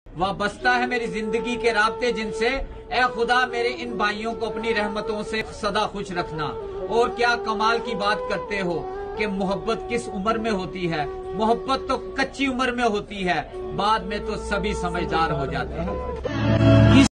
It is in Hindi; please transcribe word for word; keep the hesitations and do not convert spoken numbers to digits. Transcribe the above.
वाबस्ता है मेरी जिंदगी के राब्ते जिनसे, ए खुदा मेरे इन भाइयों को अपनी रहमतों से सदा खुश रखना। और क्या कमाल की बात करते हो कि मोहब्बत किस उम्र में होती है। मोहब्बत तो कच्ची उम्र में होती है, बाद में तो सभी समझदार हो जाते हैं।